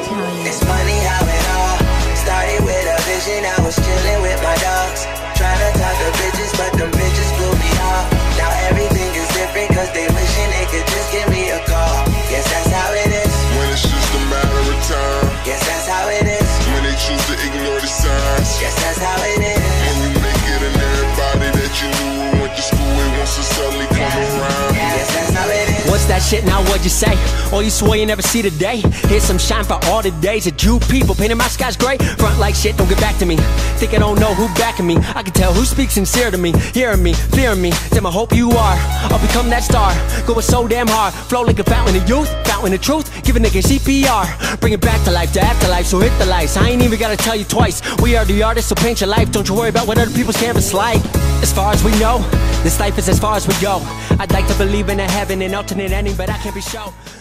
Italian. It's funny how it all started with a vision. I was chilling with my dogs, trying to talk to bitches, but them bitches blew me off. Now everything is different, cause they wishing they could just give me a call. Guess that's how it is. When it's just a matter of time. Guess that's how it is. When they choose to ignore the signs. Guess that's how it is. When you make it and everybody that you knew who went to school with wants to suddenly come around. Guess that's how it is. What's that shit now, what'd you say? Oh, you swore you never see the day? Here's some shine for all the days that you people painted my skies gray. Front like shit, don't get back to me. Think I don't know who backing me. I can tell who speaks sincere to me. Hearing me, fearing me. Damn, I hope you are. I'll become that star. Going so damn hard. Flow like a fountain of youth, fountain of truth. Give a nigga CPR. Bring it back to life, to afterlife, so hit the lights. I ain't even gotta tell you twice. We are the artists, so paint your life. Don't you worry about what other people's canvas like. As far as we know, this life is as far as we go. I'd like to believe in a heaven, an alternate ending, but I can't be sure.